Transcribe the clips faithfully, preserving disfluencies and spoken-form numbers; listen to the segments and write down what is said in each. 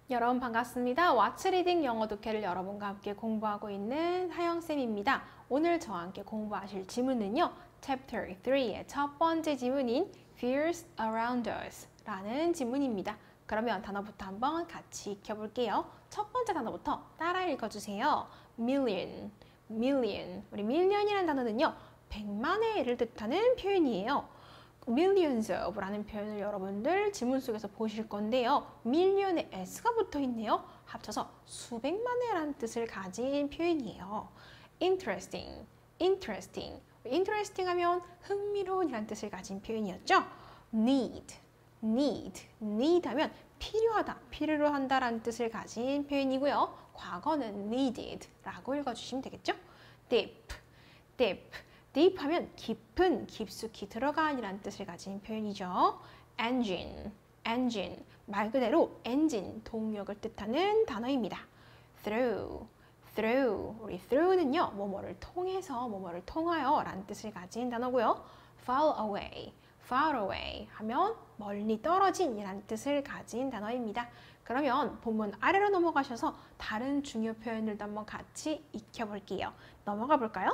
여러분 반갑습니다. What's Reading 영어 독해를 여러분과 함께 공부하고 있는 하영쌤입니다. 오늘 저와 함께 공부하실 지문은요. Chapter 삼의 첫 번째 지문인 Fears Around Us 라는 지문입니다. 그러면 단어부터 한번 같이 익혀볼게요. 첫 번째 단어부터 따라 읽어주세요. Million, million. 우리 million이라는 단어는요. 백만의를 뜻하는 표현이에요. millions of 라는 표현을 여러분들 지문 속에서 보실 건데요. million에 s가 붙어 있네요. 합쳐서 수백만의라는 뜻을 가진 표현이에요. interesting, interesting. interesting 하면 흥미로운이라는 뜻을 가진 표현이었죠. need, need, need 하면 필요하다, 필요로 한다라는 뜻을 가진 표현이고요. 과거는 needed 라고 읽어주시면 되겠죠. deep, deep. deep 하면 깊은, 깊숙이 들어간이라는 뜻을 가진 표현이죠. engine, engine, 말 그대로 엔진, 동력을 뜻하는 단어입니다. through, through, 우리 through는요, 뭐뭐를 통해서, 뭐뭐를 통하여 라는 뜻을 가진 단어고요. far away, far away 하면 멀리 떨어진 이라는 뜻을 가진 단어입니다. 그러면 본문 아래로 넘어가셔서 다른 중요 표현들도 한번 같이 익혀볼게요. 넘어가 볼까요?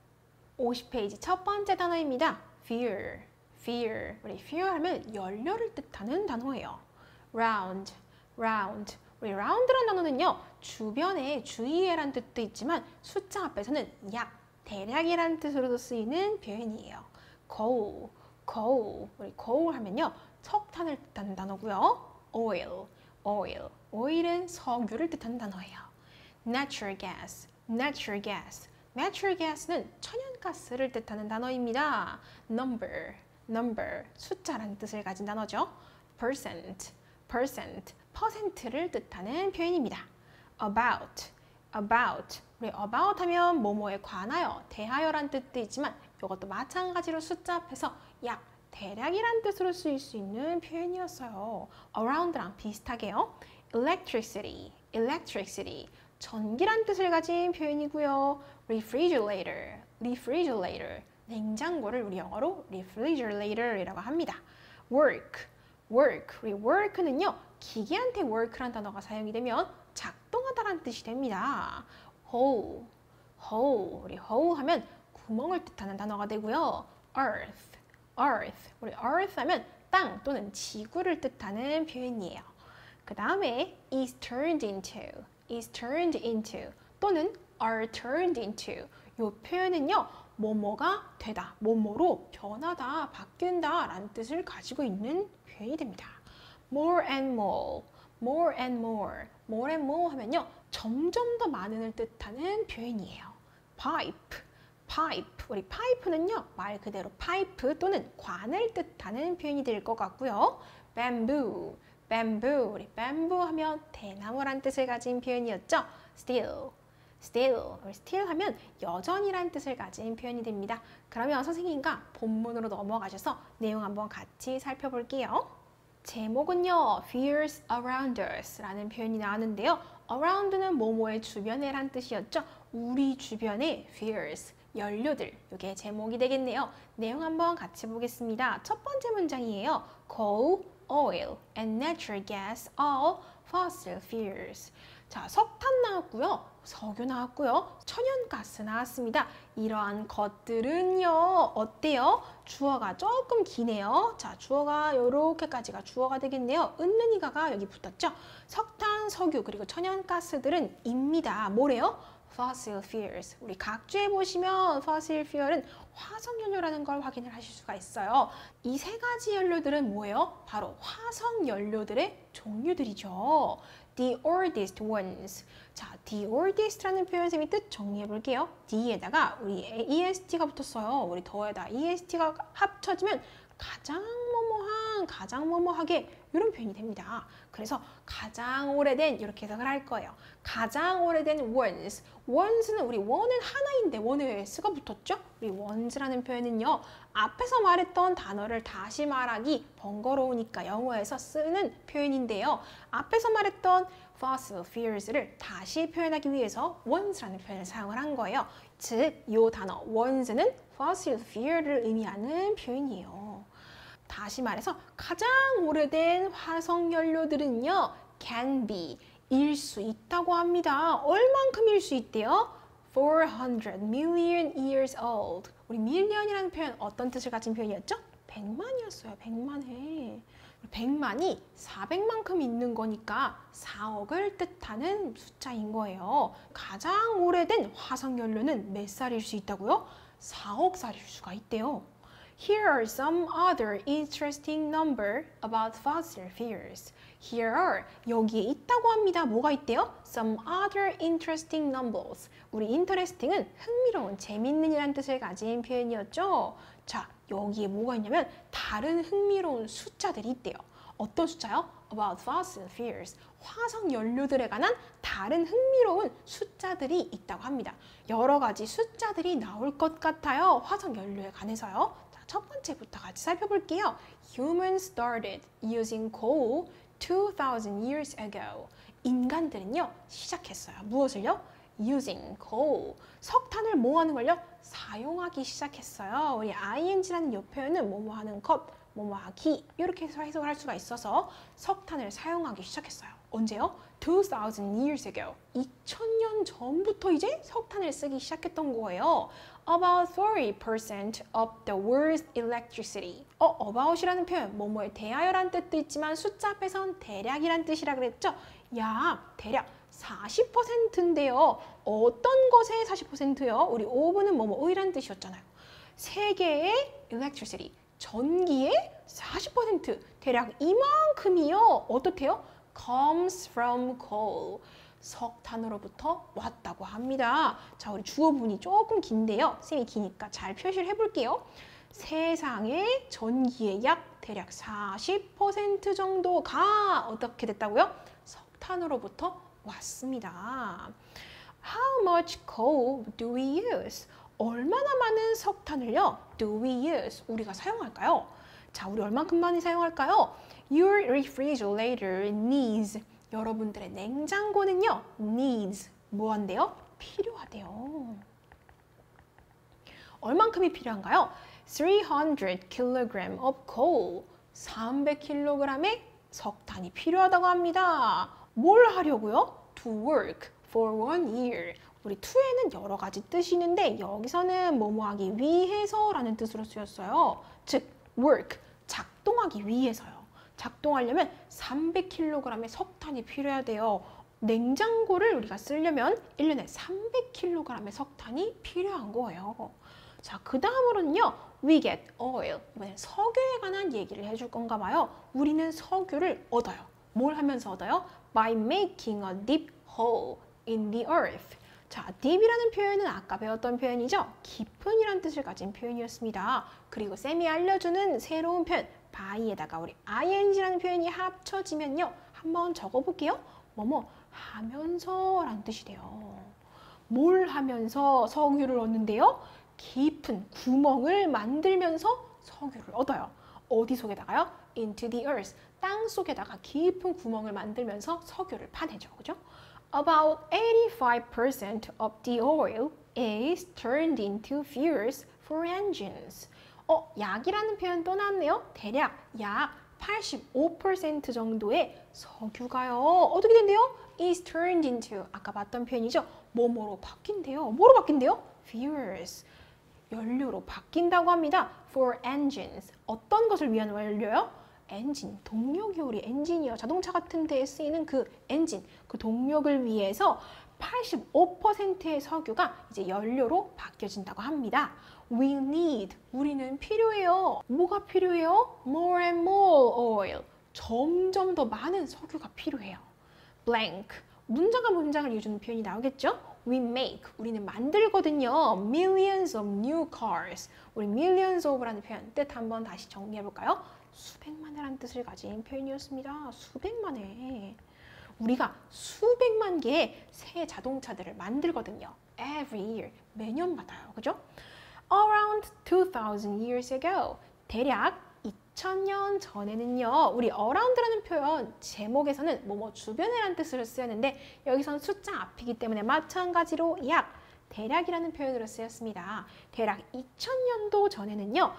오십 페이지 첫 번째 단어입니다. fear, fear. 우리 fear 하면 연료를 뜻하는 단어예요. round, round. 우리 round라는 단어는요. 주변에 주위에란 뜻도 있지만 숫자 앞에서는 약, 대략이라는 뜻으로도 쓰이는 표현이에요. coal, coal. 우리 coal 하면요. 석탄을 뜻하는 단어고요. oil, oil. oil은 석유를 뜻하는 단어예요. natural gas, natural gas. natural gas는 천연가스를 뜻하는 단어입니다. number, number, 숫자라는 뜻을 가진 단어죠. percent, percent, 퍼센트를 뜻하는 표현입니다. about, about, 우리 about 하면 뭐뭐에 관하여, 대하여란 뜻도 있지만 이것도 마찬가지로 숫자 앞에서 약, 대략이란 뜻으로 쓰일 수 있는 표현이었어요. around랑 비슷하게요. electricity, electricity, 전기란 뜻을 가진 표현이고요. refrigerator, refrigerator, 냉장고를 우리 영어로 refrigerator이라고 합니다. work, work, 우리 work는요. 기계한테 work라는 단어가 사용이 되면 작동하다라는 뜻이 됩니다. hole, hole, 우리 hole 하면 구멍을 뜻하는 단어가 되고요. earth, earth, 우리 earth 하면 땅 또는 지구를 뜻하는 표현이에요. 그 다음에 is turned into, is turned into 또는 are turned into 이 표현은요. 뭐뭐가 되다, 뭐뭐로 변하다, 바뀐다 라는 뜻을 가지고 있는 표현이 됩니다. more and more, more and more, more and more 하면요. 점점 더 많은을 뜻하는 표현이에요. pipe, pipe, 우리 파이프는요. 말 그대로 파이프 또는 관을 뜻하는 표현이 될 것 같고요. bamboo, bamboo, 우리 bamboo 하면 대나무란 뜻을 가진 표현이었죠. still, still, 우리 still 하면 여전이란 뜻을 가진 표현이 됩니다. 그러면 선생님과 본문으로 넘어가셔서 내용 한번 같이 살펴볼게요. 제목은요. Fears Around Us 라는 표현이 나왔는데요. Around는 뭐뭐의 주변에 란 뜻이었죠. 우리 주변의 fears, 연료들, 이게 제목이 되겠네요. 내용 한번 같이 보겠습니다. 첫 번째 문장이에요. Coal, oil, and natural gas, all fossil fuels. 자, 석탄 나왔고요. 석유 나왔고요. 천연가스 나왔습니다. 이러한 것들은요. 어때요? 주어가 조금 기네요. 자, 주어가 이렇게까지가 주어가 되겠네요. 은는 이가가 여기 붙었죠. 석탄, 석유, 그리고 천연가스들은 입니다. 뭐래요? fossil fuels. 우리 각주에 보시면 fossil fuel은 화석연료라는 걸 확인을 하실 수가 있어요. 이 세 가지 연료들은 뭐예요? 바로 화석연료들의 종류들이죠. The oldest ones. 자, the oldest라는 표현 쌤이 뜻 정리해 볼게요. D에다가 우리 est가 붙었어요. 우리 더에다 est가 합쳐지면 가장 뭐뭐한, 가장 뭐뭐하게 이런 표현이 됩니다. 그래서 가장 오래된 이렇게 해석을 할 거예요. 가장 오래된 ones. ones는 우리 one은 하나인데 one에 왜 s가 붙었죠? 우리 ones라는 표현은요. 앞에서 말했던 단어를 다시 말하기 번거로우니까 영어에서 쓰는 표현인데요. 앞에서 말했던 fossil fuels를 다시 표현하기 위해서 ones라는 표현을 사용을 한 거예요. 즉, 이 단어 ones는 fossil fuel을 의미하는 표현이에요. 다시 말해서 가장 오래된 화석연료들은요. can be 일 수 있다고 합니다. 얼만큼일 수 있대요? four hundred million years old. 우리 million이라는 표현 어떤 뜻을 가진 표현이었죠? 백만이었어요. 백만 해. 백만이 사백만큼 있는 거니까 사억을 뜻하는 숫자인 거예요. 가장 오래된 화석연료는 몇 살일 수 있다고요? 사억 살일 수가 있대요. Here are some other interesting number about fossil fuels. Here are, 여기에 있다고 합니다. 뭐가 있대요? Some other interesting numbers. 우리 interesting은 흥미로운, 재밌는 이라는 뜻을 가진 표현이었죠. 자, 여기에 뭐가 있냐면 다른 흥미로운 숫자들이 있대요. 어떤 숫자요? About fossil fuels. 화석 연료들에 관한 다른 흥미로운 숫자들이 있다고 합니다. 여러 가지 숫자들이 나올 것 같아요. 화석 연료에 관해서요. 자, 첫 번째부터 같이 살펴볼게요. Humans started using coal two thousand years ago. 인간들은요, 시작했어요. 무엇을요? Using coal. 석탄을 뭐 하는 걸요? 사용하기 시작했어요. 우리 ing라는 이 표현은 뭐뭐 하는 것, 뭐뭐 하기 이렇게 해서 해석을 할 수가 있어서 석탄을 사용하기 시작했어요. 언제요? two thousand years ago. 이천 년 전부터 이제 석탄을 쓰기 시작했던 거예요. About forty percent of the world's electricity. 어, about이라는 표현, 뭐뭐에 대하여라는 뜻도 있지만 숫자 앞에선 대략이란 뜻이라 그랬죠? 약, 대략 사십 퍼센트인데요. 어떤 것의 사십 퍼센트요? 우리 오브는 뭐뭐의란 뜻이었잖아요. 세계의 electricity, 전기의 사십 퍼센트, 대략 이만큼이요. 어떻대요? comes from coal. 석탄으로부터 왔다고 합니다. 자, 우리 주어문이 조금 긴데요. 쌤이 기니까 잘 표시를 해볼게요. 세상의 전기의 약 대략 사십 퍼센트 정도가 어떻게 됐다고요? 석탄으로부터 왔습니다. How much coal do we use? 얼마나 많은 석탄을요? Do we use? 우리가 사용할까요? 자, 우리 얼만큼 많이 사용할까요? Your refrigerator needs. 여러분들의 냉장고는요, needs. 뭐 한대요? 필요하대요. 얼만큼이 필요한가요? three hundred kilograms of coal. 삼백 킬로그램의 석탄이 필요하다고 합니다. 뭘 하려고요? To work for one year. 우리 to에는 여러 가지 뜻이 있는데 여기서는 뭐뭐 하기 위해서라는 뜻으로 쓰였어요. 즉, work, 작동하기 위해서요. 작동하려면 삼백 킬로그램의 석탄이 필요해야 돼요. 냉장고를 우리가 쓰려면 일 년에 삼백 킬로그램의 석탄이 필요한 거예요. 자, 그 다음으로는요, we get oil. 이번엔 석유에 관한 얘기를 해줄 건가 봐요. 우리는 석유를 얻어요. 뭘 하면서 얻어요? By making a deep hole in the earth. 자, deep이라는 표현은 아까 배웠던 표현이죠. 깊은이라는 뜻을 가진 표현이었습니다. 그리고 쌤이 알려주는 새로운 표현, by에다가 우리 ing라는 표현이 합쳐지면요. 한번 적어볼게요. 뭐뭐 하면서 라는 뜻이 돼요. 뭘 하면서 석유를 얻는데요? 깊은 구멍을 만들면서 석유를 얻어요. 어디 속에다가요? Into the earth. 땅 속에다가 깊은 구멍을 만들면서 석유를 파내죠. 그죠? About eighty-five percent of the oil is turned into fuels for engines. 어, 약이라는 표현 또 나왔네요. 대략 약 팔십오 퍼센트 정도의 석유가요. 어떻게 된대요? is turned into. 아까 봤던 표현이죠. 뭐뭐로 바뀐대요. 뭐로 바뀐대요? fuels. 연료로 바뀐다고 합니다. for engines. 어떤 것을 위한 연료요? 엔진, 동력이 우리 엔진이요. 자동차 같은 데에 쓰이는 그 엔진, 그 동력을 위해서 팔십오 퍼센트의 석유가 이제 연료로 바뀌어진다고 합니다. We need, 우리는 필요해요. 뭐가 필요해요? More and more oil. 점점 더 많은 석유가 필요해요. Blank, 문장과 문장을 이어주는 표현이 나오겠죠? We make, 우리는 만들거든요. Millions of new cars. 우리 millions of라는 표현 뜻 한번 다시 정리해볼까요? 수백만이라는 뜻을 가진 표현이었습니다. 수백만에. 우리가 수백만 개의 새 자동차들을 만들거든요. Every year, 매년마다요. 그죠? Around two thousand years ago, 대략 이천 년 전에는요. 우리 around라는 표현 제목에서는 뭐뭐 주변에라는 뜻으로 쓰였는데 여기서는 숫자 앞이기 때문에 마찬가지로 약, 대략이라는 표현으로 쓰였습니다. 대략 이천 년도 전에는요.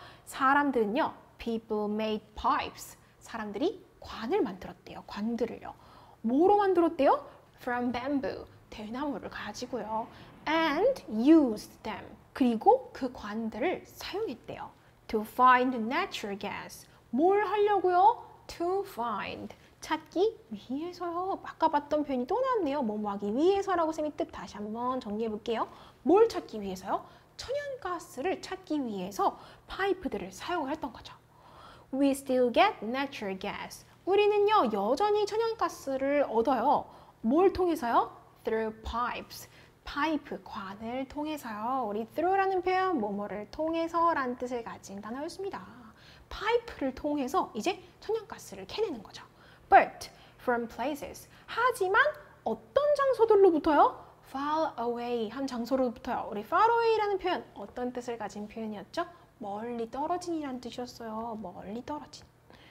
사람들은요. People made pipes. 사람들이 관을 만들었대요. 관들을요. 뭐로 만들었대요? From bamboo. 대나무를 가지고요. And used them. 그리고 그 관들을 사용했대요. To find natural gas. 뭘 하려고요? To find. 찾기 위해서요. 아까 봤던 표현이 또 나왔네요. 뭐뭐 하기 위해서라고 쌤이 뜻 다시 한번 정리해 볼게요. 뭘 찾기 위해서요? 천연가스를 찾기 위해서 파이프들을 사용을 했던 거죠. We still get natural gas. 우리는요, 여전히 천연가스를 얻어요. 뭘 통해서요? Through pipes. 파이프, 관을 통해서요. 우리 through라는 표현, 뭐뭐를 통해서라는 뜻을 가진 단어였습니다. 파이프를 통해서 이제 천연가스를 캐내는 거죠. But from places. 하지만 어떤 장소들로부터요? Far away 한 장소로부터요. 우리 far away라는 표현 어떤 뜻을 가진 표현이었죠? 멀리 떨어진이라는 뜻이었어요. 멀리 떨어진.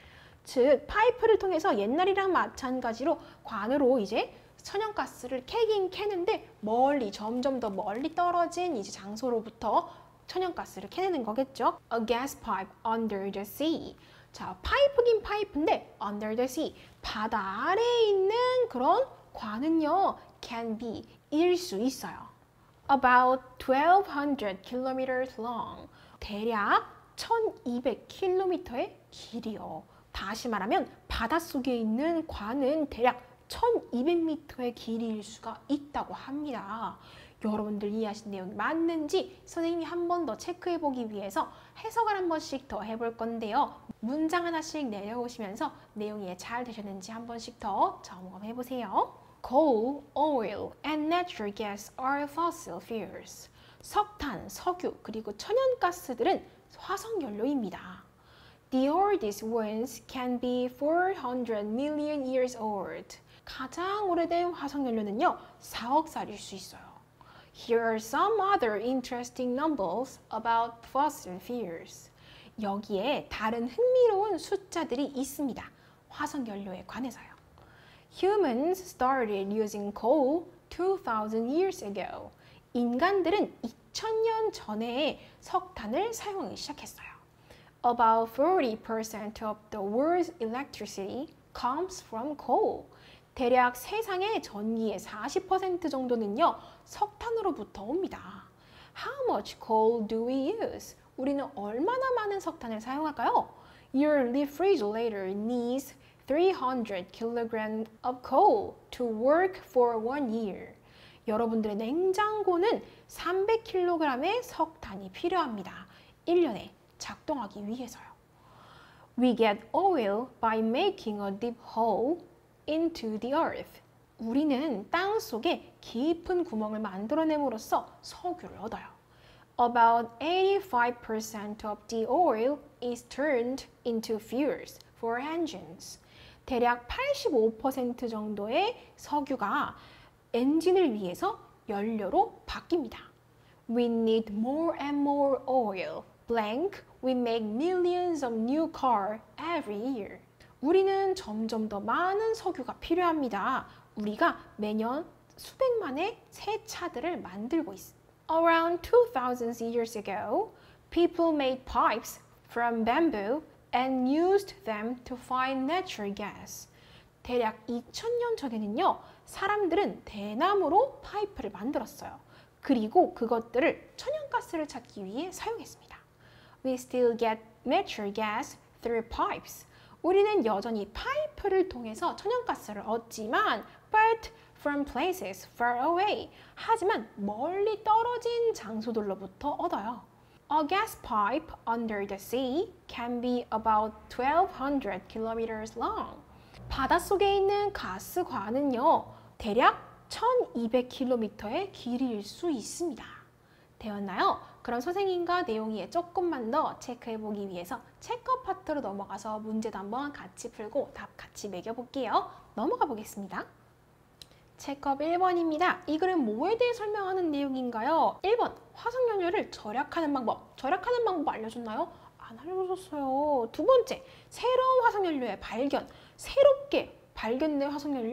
즉 파이프를 통해서 옛날이랑 마찬가지로 관으로 이제 천연가스를 캐긴 캐는데 멀리 점점 더 멀리 떨어진 이제 장소로부터 천연가스를 캐내는 거겠죠. A gas pipe under the sea. 자, 파이프긴 파이프인데 under the sea. 바다 아래에 있는 그런 관은요. can be, 일 수 있어요. About twelve hundred kilometers long. 대략 천이백 킬로미터의 길이요. 다시 말하면 바닷속에 있는 관은 대략 천이백 미터의 길이일 수가 있다고 합니다. 여러분들 이해하신 내용이 맞는지 선생님이 한 번 더 체크해 보기 위해서 해석을 한 번씩 더 해볼 건데요. 문장 하나씩 내려오시면서 내용이 잘 되셨는지 한 번씩 더 점검해 보세요. Coal, oil, and natural gas are fossil fuels. 석탄, 석유, 그리고 천연가스들은 화석연료입니다. The oldest ones can be four hundred million years old. 가장 오래된 화석연료는요, 사억 살일 수 있어요. Here are some other interesting numbers about fossil fuels. 여기에 다른 흥미로운 숫자들이 있습니다. 화석연료에 관해서요. Humans started using coal two thousand years ago. 인간들은 이천 년 전에 석탄을 사용하기 시작했어요. About forty percent of the world's electricity comes from coal. 대략 세상의 전기의 사십 퍼센트 정도는요, 석탄으로부터 옵니다. How much coal do we use? 우리는 얼마나 많은 석탄을 사용할까요? Your refrigerator needs three hundred kilograms of coal to work for one year. 여러분들의 냉장고는 삼백 킬로그램의 석탄이 필요합니다. 일 년에 작동하기 위해서요. We get oil by making a deep hole into the earth. 우리는 땅 속에 깊은 구멍을 만들어냄으로써 석유를 얻어요. About eighty-five percent of the oil is turned into fuels for engines. 대략 팔십오 퍼센트 정도의 석유가 엔진을 위해서 연료로 바뀝니다. We need more and more oil. Blank, we make millions of new cars every year. 우리는 점점 더 많은 석유가 필요합니다. 우리가 매년 수백만의 새 차들을 만들고 있습니다. Around two thousand years ago, people made pipes from bamboo and used them to find natural gas. 대략 이천 년 전에는요, 사람들은 대나무로 파이프를 만들었어요. 그리고 그것들을 천연가스를 찾기 위해 사용했습니다. We still get natural gas through pipes. 우리는 여전히 파이프를 통해서 천연가스를 얻지만 but from places far away. 하지만 멀리 떨어진 장소들로부터 얻어요. A gas pipe under the sea can be about twelve hundred kilometers long. 바닷속에 있는 가스관은요, 대략 천이백 킬로미터의 길이일 수 있습니다. 되었나요? 그럼 선생님과 내용이 조금만 더 체크해보기 위해서 체크 파트로 넘어가서 문제도 한번 같이 풀고 답 같이 매겨볼게요. 넘어가 보겠습니다. 체크업 일 번입니다. 이 글은 뭐에 대해 설명하는 내용인가요? 일 번, 화석연료를 절약하는 방법. 절약하는 방법 알려줬나요? 안 알려줬어요. 두 번째, 새로운 화석연료의 발견. 새롭게 발견된 화석연료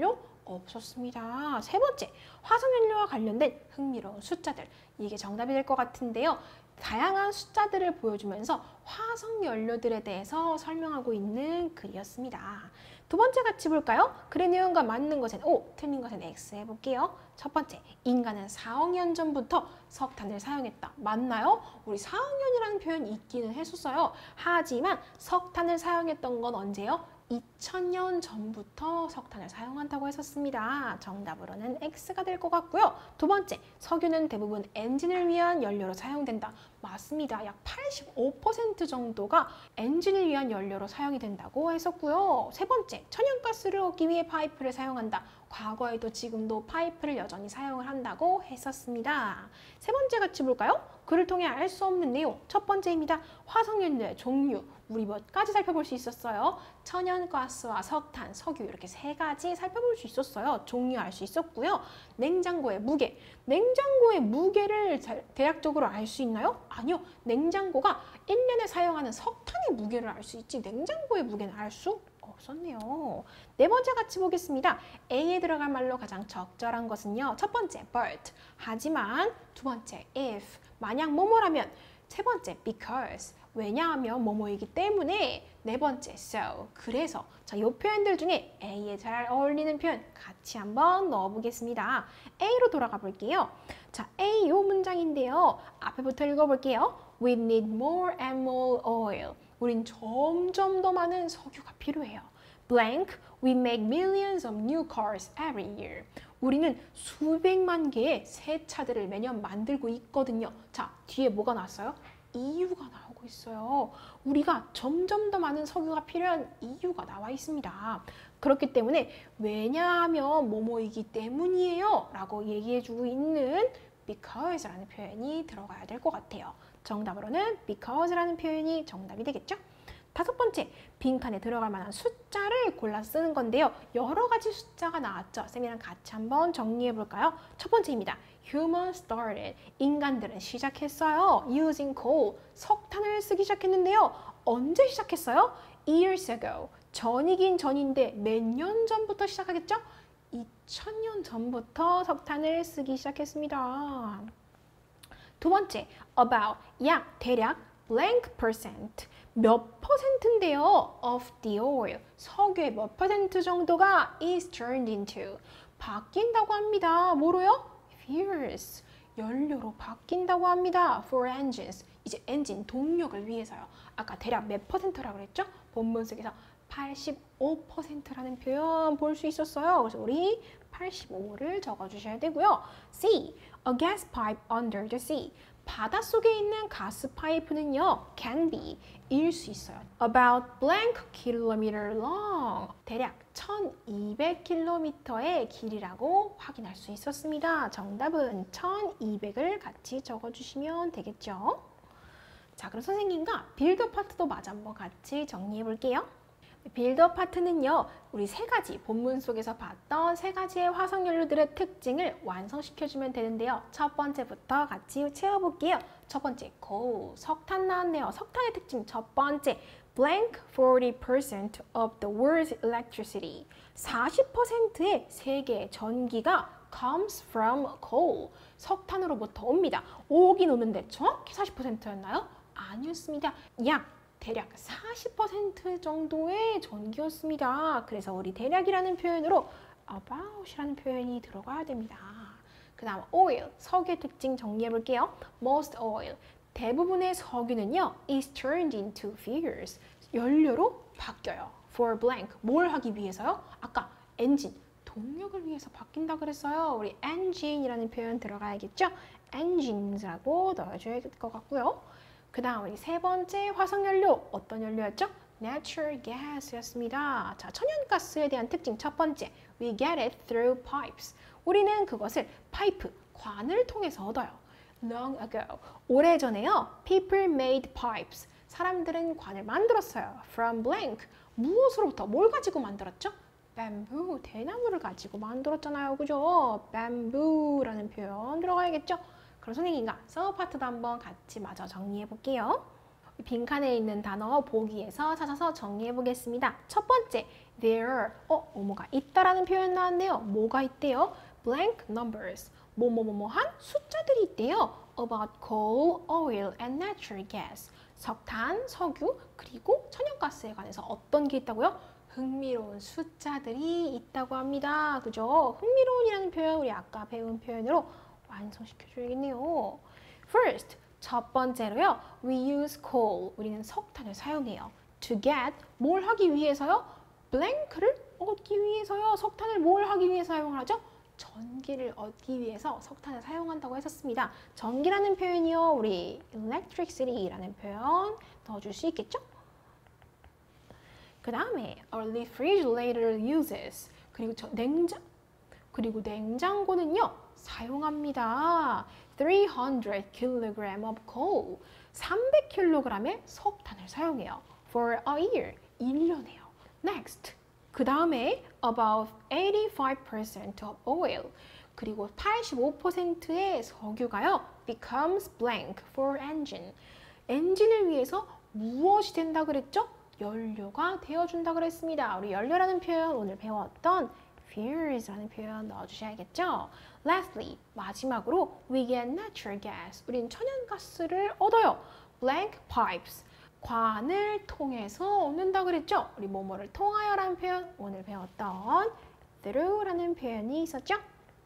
없었습니다. 세 번째, 화석연료와 관련된 흥미로운 숫자들. 이게 정답이 될 것 같은데요. 다양한 숫자들을 보여주면서 화석연료들에 대해서 설명하고 있는 글이었습니다. 두 번째 같이 볼까요? 글의 내용과 맞는 것은 O, 틀린 것은 X 해볼게요. 첫 번째, 인간은 사억 년 전부터 석탄을 사용했다. 맞나요? 우리 사억 년이라는 표현이 있기는 했었어요. 하지만 석탄을 사용했던 건 언제요? 이천 년 전부터 석탄을 사용한다고 했었습니다. 정답으로는 X가 될 것 같고요. 두 번째, 석유는 대부분 엔진을 위한 연료로 사용된다. 맞습니다. 약 팔십오 퍼센트 정도가 엔진을 위한 연료로 사용이 된다고 했었고요. 세 번째, 천연가스를 얻기 위해 파이프를 사용한다. 과거에도 지금도 파이프를 여전히 사용을 한다고 했었습니다. 세 번째 같이 볼까요? 글을 통해 알 수 없는 내용. 첫 번째입니다. 화석연료의 종류. 우리 몇 가지 살펴볼 수 있었어요. 천연가스와 석탄, 석유 이렇게 세 가지 살펴볼 수 있었어요. 종류 알 수 있었고요. 냉장고의 무게. 냉장고의 무게를 대략적으로 알 수 있나요? 아니요. 냉장고가 일 년에 사용하는 석탄의 무게를 알 수 있지 냉장고의 무게는 알 수 없었네요. 네 번째 같이 보겠습니다. A에 들어갈 말로 가장 적절한 것은요. 첫 번째, but. 하지만 두 번째, if. 만약 뭐뭐라면. 세 번째, because. 왜냐하면 뭐뭐이기 때문에. 네 번째, so. 그래서. 자, 이 표현들 중에 A에 잘 어울리는 표현 같이 한번 넣어보겠습니다. A로 돌아가 볼게요. 자, A 요 문장인데요. 앞에부터 읽어볼게요. We need more and more oil. 우린 점점 더 많은 석유가 필요해요. Blank, we make millions of new cars every year. 우리는 수백만 개의 새 차들을 매년 만들고 있거든요. 자, 뒤에 뭐가 나왔어요? 이유가 나오고 있어요. 우리가 점점 더 많은 석유가 필요한 이유가 나와 있습니다. 그렇기 때문에 왜냐하면 뭐뭐이기 때문이에요 라고 얘기해주고 있는 because라는 표현이 들어가야 될 것 같아요. 정답으로는 because라는 표현이 정답이 되겠죠? 다섯 번째, 빈칸에 들어갈 만한 숫자를 골라 쓰는 건데요. 여러 가지 숫자가 나왔죠. 쌤이랑 같이 한번 정리해 볼까요? 첫 번째입니다. Human started. 인간들은 시작했어요. Using coal. 석탄을 쓰기 시작했는데요. 언제 시작했어요? Years ago. 전이긴 전인데 몇 년 전부터 시작하겠죠? 이천 년 전부터 석탄을 쓰기 시작했습니다. 두 번째, about. 약, 대략, blank percent. 몇 퍼센트인데요? Of the oil. 석유의 몇 퍼센트 정도가 is turned into. 바뀐다고 합니다. 뭐로요? Fuels. 연료로 바뀐다고 합니다. For engines. 이제 엔진, 동력을 위해서요. 아까 대략 몇 퍼센트라고 그랬죠? 본문 속에서 팔십오 퍼센트라는 표현 볼 수 있었어요. 그래서 우리 팔십오를 적어주셔야 되고요. C. A gas pipe under the sea. 바닷속에 있는 가스 파이프는요, can be, 일 수 있어요. About blank kilometer long. 대략 천이백 킬로미터의 길이라고 확인할 수 있었습니다. 정답은 천이백을 같이 적어주시면 되겠죠. 자, 그럼 선생님과 빌더 파트도 마저 한번 같이 정리해 볼게요. 빌더 파트는요, 우리 세 가지 본문 속에서 봤던 세 가지의 화석연료들의 특징을 완성시켜주면 되는데요. 첫 번째부터 같이 채워볼게요. 첫 번째, coal, 석탄 나왔네요. 석탄의 특징 첫 번째, blank forty percent of the world's electricity. 사십 퍼센트의 세계의 전기가 comes from coal. 석탄으로부터 옵니다. 오긴 오는데 정확히 사십 퍼센트였나요? 아니었습니다. 약 대략 사십 퍼센트 정도의 전기였습니다. 그래서 우리 대략이라는 표현으로 about이라는 표현이 들어가야 됩니다. 그 다음 oil, 석유의 특징 정리해 볼게요. Most oil, 대부분의 석유는요 is turned into fuels, 연료로 바뀌어요. For blank, 뭘 하기 위해서요? 아까 엔진, 동력을 위해서 바뀐다 그랬어요. 우리 engine이라는 표현 들어가야겠죠? engines라고 넣어줘야 될 것 같고요. 그 다음 우리 세 번째 화석연료, 어떤 연료였죠? Natural gas였습니다. 자, 천연가스에 대한 특징 첫 번째, we get it through pipes. 우리는 그것을 파이프, 관을 통해서 얻어요. Long ago, 오래전에요, people made pipes. 사람들은 관을 만들었어요. From blank, 무엇으로부터, 뭘 가지고 만들었죠? bamboo, 대나무를 가지고 만들었잖아요. 그죠? bamboo라는 표현 들어가야겠죠? 그럼 선생님과 서브 파트도 한번 같이 마저 정리해 볼게요. 빈칸에 있는 단어 보기에서 찾아서 정리해 보겠습니다. 첫 번째, there. 어, 뭐뭐가 있다라는 표현 나왔네요. 뭐가 있대요? blank numbers. 뭐뭐뭐뭐한 숫자들이 있대요. about coal, oil, and natural gas. 석탄, 석유, 그리고 천연가스에 관해서 어떤 게 있다고요? 흥미로운 숫자들이 있다고 합니다. 그죠? 흥미로운이라는 표현 우리 아까 배운 표현으로 완성시켜줘야겠네요. First, 첫 번째로요. We use coal. 우리는 석탄을 사용해요. To get, 뭘 하기 위해서요? blank를 얻기 위해서요. 석탄을 뭘 하기 위해서 사용을 하죠? 전기를 얻기 위해서 석탄을 사용한다고 했었습니다. 전기라는 표현이요. 우리 electricity라는 표현 넣어줄 수 있겠죠? 그 다음에 our refrigerator uses. 그리고 저 냉장 그리고 냉장고는요. 사용합니다. three hundred kilograms of coal. 삼백 킬로그램의 석탄을 사용해요. For a year. 일 년에요. Next. 그 다음에 about eighty-five percent of oil. 그리고 팔십오 퍼센트의 석유가요. becomes blank for engine. 엔진을 위해서 무엇이 된다 그랬죠? 연료가 되어준다 그랬습니다. 우리 연료라는 표현 오늘 배웠던 fuels라는 표현 넣어주셔야겠죠? Lastly, 마지막으로 we get natural gas. 우린 천연가스를 얻어요. blank pipes. 관을 통해서 얻는다 그랬죠? 우리 뭐뭐를 통하여라는 표현 오늘 배웠던 through라는 표현이 있었죠?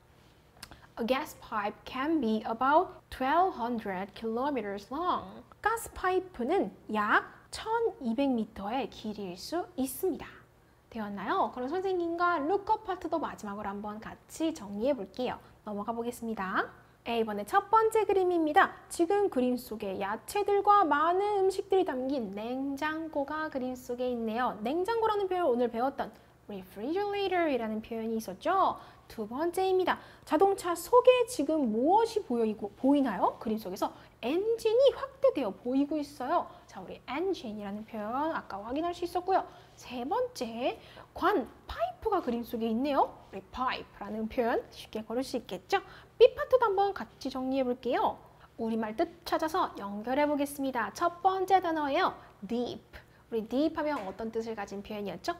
A gas pipe can be about twelve hundred kilometers long. 가스 파이프는 약 천이백 미터의 길이일 수 있습니다. 되었나요? 그럼 선생님과 lookup 파트도 마지막으로 한번 같이 정리해 볼게요. 넘어가 보겠습니다. 이번에 첫 번째 그림입니다. 지금 그림 속에 야채들과 많은 음식들이 담긴 냉장고가 그림 속에 있네요. 냉장고라는 표현 오늘 배웠던 refrigerator이라는 표현이 있었죠. 두 번째입니다. 자동차 속에 지금 무엇이 보이고, 보이나요? 그림 속에서 엔진이 확대되어 보이고 있어요. 자, 우리 engine이라는 표현 아까 확인할 수 있었고요. 세 번째, 관, 파이프가 그림 속에 있네요. 우리 pipe라는 표현 쉽게 걸을 수 있겠죠? B 파트도 한번 같이 정리해 볼게요. 우리말 뜻 찾아서 연결해 보겠습니다. 첫 번째 단어예요. deep. 우리 deep 하면 어떤 뜻을 가진 표현이었죠?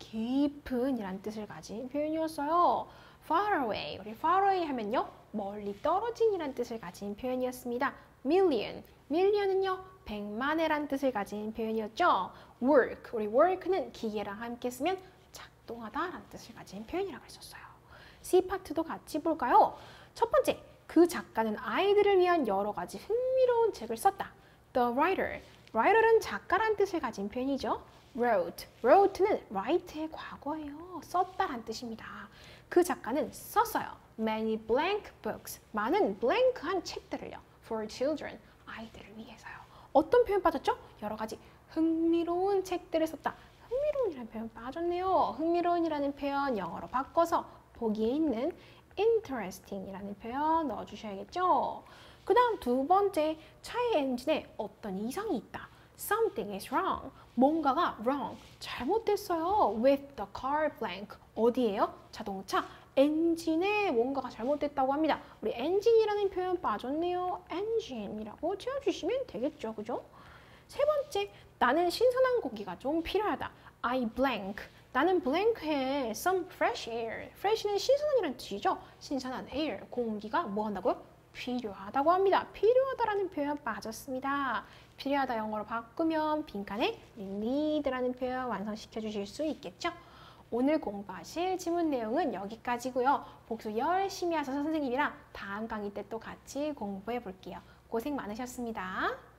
깊은 이란 뜻을 가진 표현이었어요. far away. 우리 far away 하면요. 멀리 떨어진 이란 뜻을 가진 표현이었습니다. million. million은요. 백만이란 뜻을 가진 표현이었죠. work. 우리 work는 기계랑 함께 쓰면 작동하다라는 뜻을 가진 표현이라고 했었어요. C 파트도 같이 볼까요? 첫 번째, 그 작가는 아이들을 위한 여러 가지 흥미로운 책을 썼다. The writer. writer는 작가란 뜻을 가진 표현이죠. wrote. wrote는 write의 과거예요. 썼다란 뜻입니다. 그 작가는 썼어요. Many blank books. 많은 blank한 책들을요. For children. 아이들을 위해서요. 어떤 표현 빠졌죠? 여러 가지 흥미로운 책들을 썼다. 흥미로운이라는 표현 빠졌네요. 흥미로운이라는 표현 영어로 바꿔서 보기에 있는 interesting이라는 표현 넣어주셔야겠죠. 그 다음 두 번째, 차의 엔진에 어떤 이상이 있다. Something is wrong. 뭔가가 wrong, 잘못됐어요. With the car blank. 어디예요? 자동차 엔진에 뭔가가 잘못됐다고 합니다. 우리 엔진이라는 표현 빠졌네요. engine이라고 채워주시면 되겠죠. 그죠? 세 번째, 나는 신선한 공기가 좀 필요하다. I blank. 나는 blank해. Some fresh air. fresh는 신선한이라는 뜻이죠. 신선한 air, 공기가 뭐 한다고요? 필요하다고 합니다. 필요하다라는 표현 빠졌습니다. 필요하다 영어로 바꾸면 빈칸에 need라는 표현 완성시켜 주실 수 있겠죠. 오늘 공부하실 지문 내용은 여기까지고요. 복습 열심히 하셔서 선생님이랑 다음 강의 때 또 같이 공부해 볼게요. 고생 많으셨습니다.